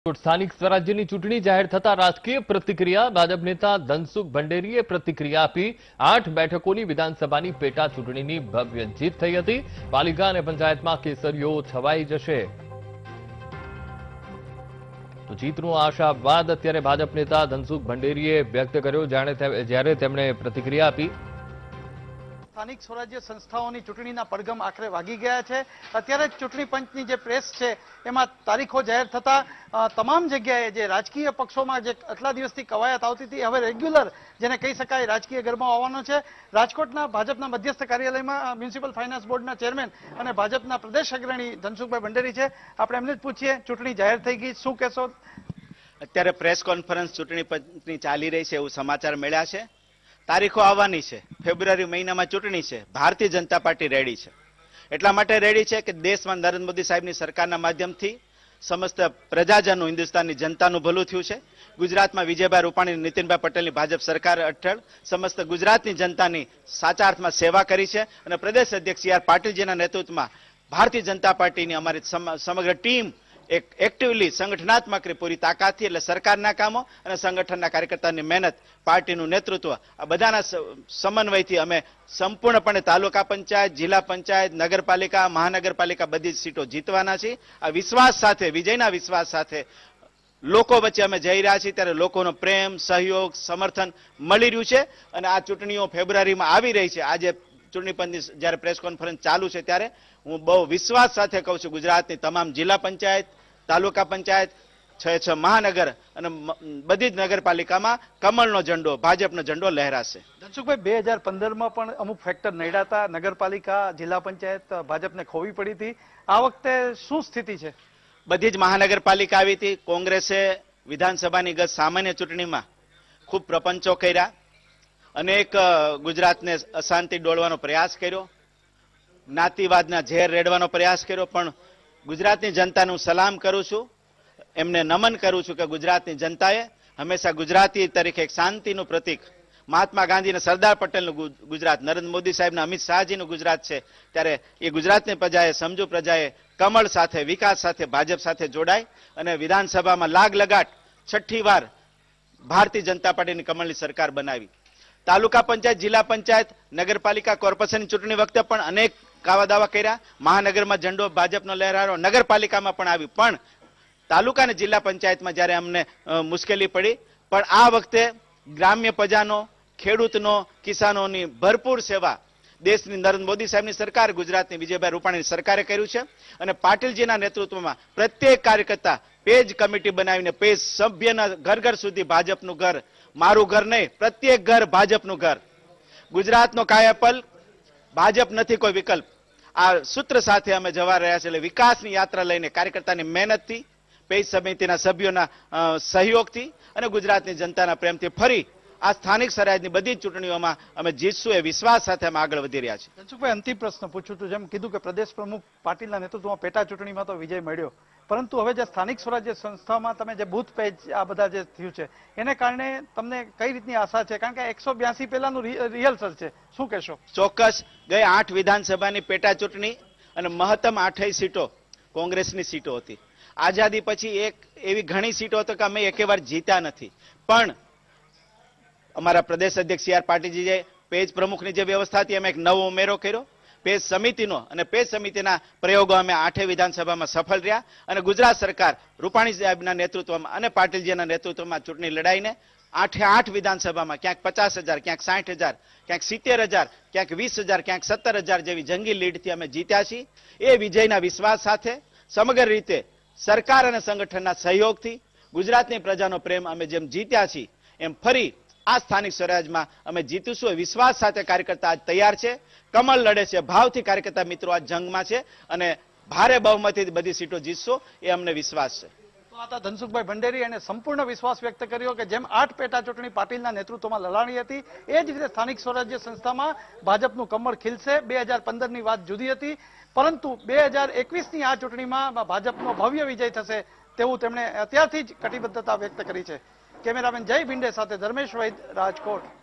સ્થાનિક સ્વરાજ્યની ચૂંટણી જાહેર થતા રાજકીય પ્રતિક્રિયા ભાજપ નેતા ધનસુખ ભંડેરીએ પ્રતિક્રિયા આપી 8 બેઠકોની વિધાનસભાની પેટા ચૂંટણીની ભવ્ય જીત થઈ હતી। પાલિકા અને પંચાયતમાં કેસરીઓ છવાઈ જશે તો જીતનો આશાવાદ અત્યારે ભાજપ નેતા ધનસુખ ભંડેરીએ વ્યક્ત કર્યો જ્યારે તેમણે પ્રતિક્રિયા આપી। સ્થાનિક સ્વરાજ્ય સંસ્થાઓની ચૂંટણીના પડઘમ આખરે વાગી ગયા છે। અત્યારે ચૂંટણી પંચની જે પ્રેસ છે એમાં તારીખો જાહેર થતા તમામ જગ્યાએ જે રાજકીય પક્ષોમાં જે આટલા દિવસથી કવાયત આવતી હતી હવે રેગ્યુલર જેને કહી શકાય રાજકીય ગરમાવો આવવાનો છે। રાજકોટના ભાજપના મધ્યસ્થ કાર્યાલયમાં મ્યુનિસિપલ ફાઇનાન્સ બોર્ડના ચેરમેન અને ભાજપના પ્રદેશ અગ્રણી ધનસુખભાઈ ભંડેરી છે। આપણે એમને જ પૂછીએ, ચૂંટણી જાહેર થઈ ગઈ, શું કહેશો? અત્યારે પ્રેસ કોન્ફરન્સ ચૂંટણી પંચની ચાલી રહી છે એવું સમાચાર મળ્યા છે। તારીખો આવવાની છે, ફેબ્રુઆરી મહિનામાં ચૂંટણી છે। ભારતીય જનતા પાર્ટી રેડી છે, એટલા માટે રેડી છે કે દેશમાં નરેન્દ્ર મોદી સાહેબની સરકારના માધ્યમથી સમસ્ત પ્રજાજનો હિન્દુસ્તાનની જનતાનું ભલું થયું છે। ગુજરાતમાં વિજયભાઈ રૂપાણી, નીતિનભાઈ પટેલની ભાજપ સરકાર હેઠળ સમસ્ત ગુજરાતની જનતાની સાચા અર્થમાં સેવા કરી છે અને પ્રદેશ અધ્યક્ષ સી આર પાટીલજીના નેતૃત્વમાં ભારતીય જનતા પાર્ટીની અમારી સમગ્ર ટીમ એક એક્ટિવલી સંગઠનાત્મક પૂરી તાકાતથી એટલે સરકારના કામો અને સંગઠનના કાર્યકર્તાની મહેનત, પાર્ટીનું નેતૃત્વ આ બધાના સમન્વયથી અમે સંપૂર્ણપણે તાલુકા પંચાયત, જિલ્લા પંચાયત, નગરપાલિકા, મહાનગરપાલિકા બધી જ સીટો જીતવાના છીએ। આ વિશ્વાસ સાથે, વિજયના વિશ્વાસ સાથે લોકો વચ્ચે અમે જઈ રહ્યા છીએ ત્યારે લોકોનો પ્રેમ, સહયોગ, સમર્થન મળી રહ્યું છે અને આ ચૂંટણીઓ ફેબ્રુઆરીમાં આવી રહી છે। આજે ચૂંટણી પંચની જ્યારે પ્રેસ કોન્ફરન્સ ચાલુ છે ત્યારે હું બહુ વિશ્વાસ સાથે કહું છું ગુજરાતની તમામ જિલ્લા પંચાયત, તાલુકા પંચાયત, 6 મહાનગર અને બધી જ નગરપાલિકામાં કમળનો ઝંડો, ભાજપનો ઝંડો લહેરાશે। ધનસુખભાઈ, 2015માં પણ અમુક ફેક્ટર નડ્યા હતા, નગરપાલિકા, જિલ્લા પંચાયત ભાજપને ખોવી પડી હતી। આ વખતે શું સ્થિતિ છે? બધી જ મહાનગરપાલિકા આવી હતી। કોંગ્રેસે વિધાનસભાની ગત સામાન્ય ચૂંટણીમાં ખૂબ પ્રપંચો કર્યા, અનેક ગુજરાતને અશાંતિ ડોળવાનો પ્રયાસ કર્યો, જ્ઞાતિવાદના ઝેર રેડવાનો પ્રયાસ કર્યો, પણ ગુજરાતની જનતાને હું સલામ કરું છું, એમને નમન કરું છું કે ગુજરાતની જનતાએ હંમેશા ગુજરાતી તરીકે એક શાંતિનું પ્રતીક, મહાત્મા ગાંધી અને સરદાર પટેલનું ગુજરાત, નરેન્દ્ર મોદી સાહેબના અમિત શાહજીનું ગુજરાત છે ત્યારે એ ગુજરાતની પ્રજાએ, સમજુ પ્રજાએ કમળ સાથે, વિકાસ સાથે, ભાજપ સાથે જોડાય અને વિધાનસભામાં લાગ લગાટ 6ઠ્ઠી વાર ભારતીય જનતા પાર્ટીની કમળની સરકાર બનાવી। તાલુકા પંચાયત, જિલ્લા પંચાયત, નગરપાલિકા, કોર્પોરેશનની ચૂંટણી વખતે પણ અનેક કાવા દાવા કર્યા, મહાનગરમાં ઝંડો ભાજપનો લહેરાયો, નગરપાલિકામાં પણ આવી, પણ તાલુકા અને જિલ્લા પંચાયતમાં જ્યારે અમને મુશ્કેલી પડી, પણ આ વખતે ગ્રામ્ય પ્રજાનો, ખેડૂતનો, કિસાનોની ભરપૂર સેવા દેશની નરેન્દ્ર મોદી સાહેબની સરકાર, ગુજરાતની વિજયભાઈ રૂપાણીની સરકારે કર્યું છે અને પાટીલજીના નેતૃત્વમાં પ્રત્યેક કાર્યકર્તા પેજ કમિટી બનાવીને પેજ સભ્યના ઘર ઘર સુધી ભાજપનું ઘર, મારું ઘર નહીં, પ્રત્યેક ઘર ભાજપનું ઘર, ગુજરાતનો કાયાપલ, ભાજપ નથી કોઈ વિકલ્પ, આ સૂત્ર સાથે અમે જવા રહ્યા છીએ। એટલે વિકાસની યાત્રા લઈને કાર્યકર્તાની મહેનતથી, પેજ સમિતિના સભ્યોના સહયોગથી અને ગુજરાતની જનતાના પ્રેમથી ફરી આ સ્થાનિક સ્વરાજની બધી જ ચૂંટણીઓમાં અમે જીતશું એ વિશ્વાસ સાથે અમે આગળ વધી રહ્યા છીએ। ધનસુખભાઈ, અંતિમ પ્રશ્ન પૂછું છું, જેમ કીધું કે પ્રદેશ પ્રમુખ પાટીલના નેતૃત્વમાં પેટા ચૂંટણીમાં તો વિજય મળ્યો, પરંતુ હવે જે સ્થાનિક સ્વરાજ્ય સંસ્થામાં તમે જે બૂથ પેજ આ બધા જે થયું છે એને કારણે તમને કઈ રીતની આશા છે? કારણ કે 182 પહેલાનું રિહર્સલ છે, શું કહેશો? ચોક્કસ, ગઈ 8 વિધાનસભાની પેટા ચૂંટણી અને મહત્તમ 8 સીટો કોંગ્રેસની સીટો હતી। આઝાદી પછી એક એવી ઘણી સીટો હતો કે અમે એકેવાર જીત્યા નથી, પણ અમારા પ્રદેશ અધ્યક્ષ સી આર પાટીલજીએ પેજ પ્રમુખની જે વ્યવસ્થા હતી એમાં એક નવો ઉમેરો કર્યો, પેજ સમિતિનો, અને પેજ સમિતિના પ્રયોગો અમે 8 વિધાનસભામાં સફળ રહ્યા અને ગુજરાત સરકાર રૂપાણી સાહેબના નેતૃત્વમાં અને પાટીલજીના નેતૃત્વમાં ચૂંટણી લડાઈને 8 વિધાનસભામાં ક્યાંક 50,000, ક્યાંક 60,000, ક્યાંક 70,000, ક્યાંક 20,000, ક્યાંક 17,000 જેવી જંગી લીડથી અમે જીત્યા છીએ। એ વિજયના વિશ્વાસ સાથે સમગ્ર રીતે સરકાર અને સંગઠનના સહયોગથી ગુજરાતની પ્રજાનો પ્રેમ અમે જેમ જીત્યા છીએ એમ ફરી આ સ્થાનિક સ્વરાજમાં અમે જીતીશું એ વિશ્વાસ સાથે કાર્યકર્તા આજ તૈયાર છે, કમળ લડે છે, ભાવથી કાર્યકર્તા મિત્રો આ જંગમાં છે અને ભારે બહુમતીથી બધી સીટો જીતશો એ અમને વિશ્વાસ છે। ધનસુખભાઈ ભંડેરી અને સંપૂર્ણ વિશ્વાસ વ્યક્ત કર્યો કે જેમ 8 પેટા ચૂંટણી પાટીલના નેતૃત્વમાં લડાણી હતી એ જ રીતે સ્થાનિક સ્વરાજ્ય સંસ્થામાં ભાજપનું કમળ ખીલશે। 2015ની વાત જુદી હતી, પરંતુ 2021ની આ ચૂંટણીમાં ભાજપનો ભવ્ય વિજય થશે તેવું તેમણે અત્યારથી જ કટિબદ્ધતા વ્યક્ત કરી છે। કેમેરામેન જય ભિંડે સાથે ધર્મેશ વૈદ, રાજકોટ।